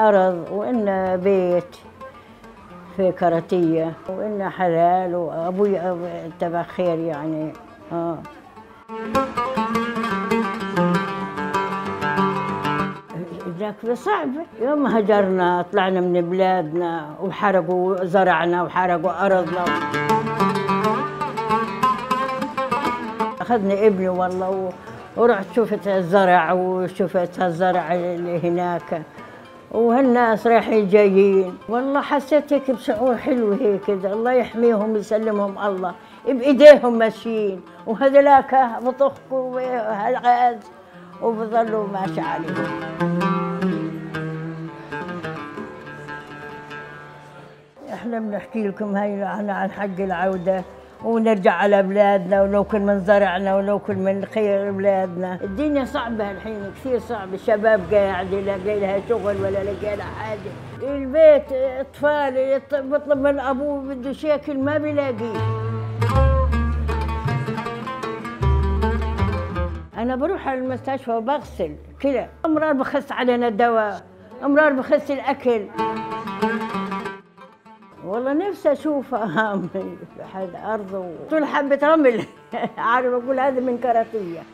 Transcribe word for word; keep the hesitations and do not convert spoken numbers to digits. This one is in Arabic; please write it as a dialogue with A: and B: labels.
A: أرض وإن بيت في كرتية وإن حلال وأبوي تبع خير يعني. آه ذاك صعبة. يوم هجرنا طلعنا من بلادنا وحرقوا زرعنا وحرقوا أرضنا. أخذني ابني والله ورحت شفت الزرع وشفت الزرع اللي هناك وهالناس رايحين جايين. والله حسيت هيك بشعور حلو هيك، الله يحميهم ويسلمهم الله، بإيديهم ماشيين وهذولاك بطخوا هالغاز وبظلوا ماشي عليهم. احنا بنحكي لكم هاي عن حق العودة ونرجع على بلادنا ولو كل من زرعنا ولو كل من خير بلادنا. الدنيا صعبة الحين كثير صعبة، الشباب قاعد لا لاقي لها شغل ولا لاقي لها حاجة. البيت اطفال بطلب من ابوه بده شيء ما بيلاقيه. انا بروح على المستشفى وبغسل كذا، امرار بخس علينا الدواء، امرار بخس الاكل. والله نفسي اشوفها من هذا ارض طول حبه رمل. عارف اقول هذا من كراتيه.